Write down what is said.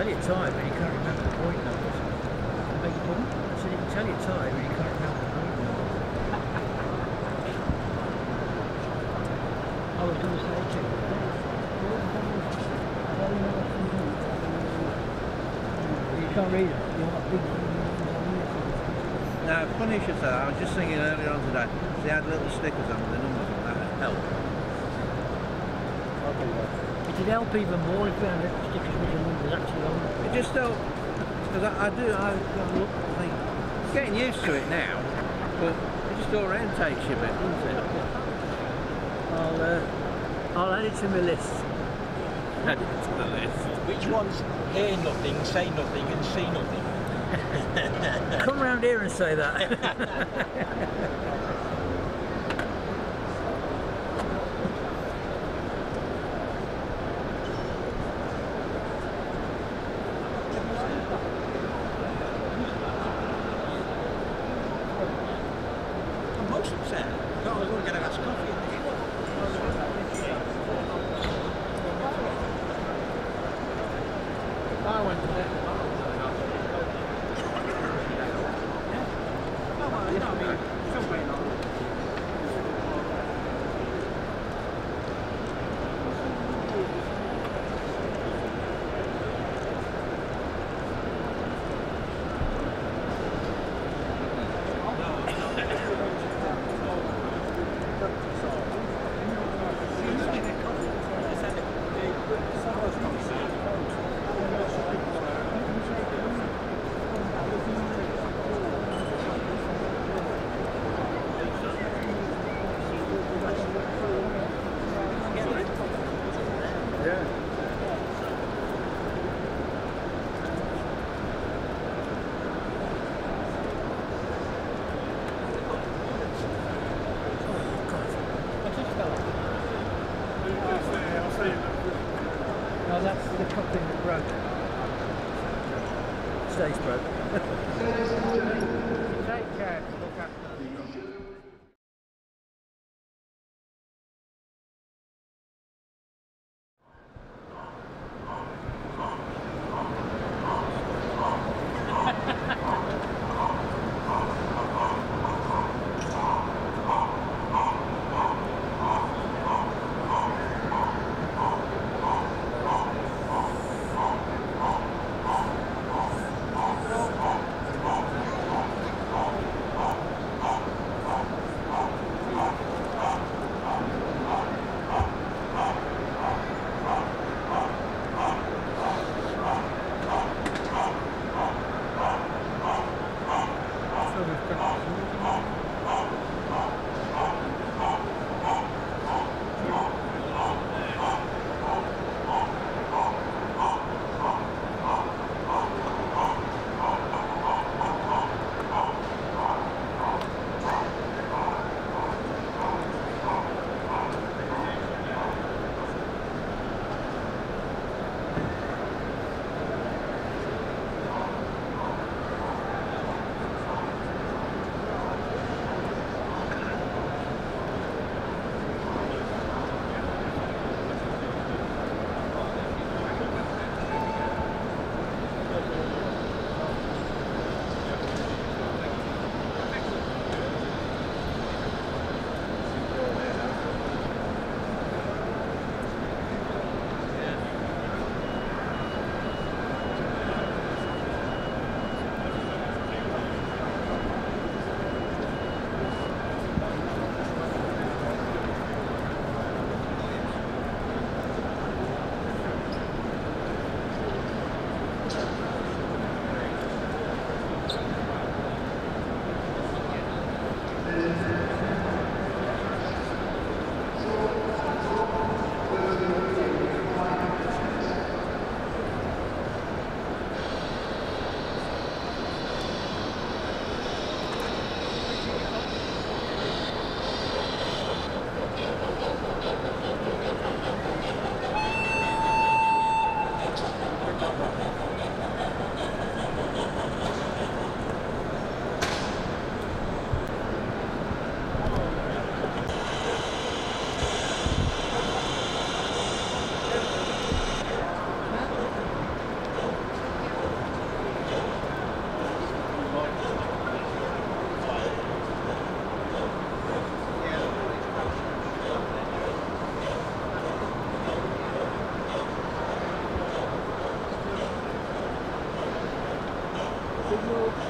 tell you time, but you can't remember the point numbers. I beg your pardon? I said it can tell you time, but you can't remember the point numbers. I was going to say to you, you can't read it. You're not big. Now, funny you should say that. I was just thinking earlier on today, they had little stickers on with the numbers on that help. It'd help even more if we had little stickers with the numbers actually on them. It just helped, because I look, think, getting used to it now, but it just orientates you a bit, doesn't it? I'll add it to my list. Add it to the list. Which ones hear nothing, say nothing and see nothing? Come round here and say that. Most of them said, no, I was going to get a glass of coffee. I went to bed. No, that's the coupling that broke. Stays broke. Take care. Look after them. Yorkshire.